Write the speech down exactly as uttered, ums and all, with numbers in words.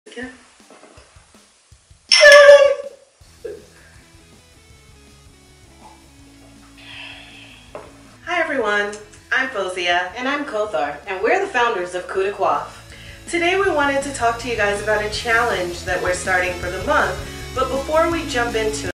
Okay. Hi everyone, I'm Fozia. And I'm Kothar, and we're the founders of Coup de Coiff. Today we wanted to talk to you guys about a challenge that we're starting for the month, but before we jump into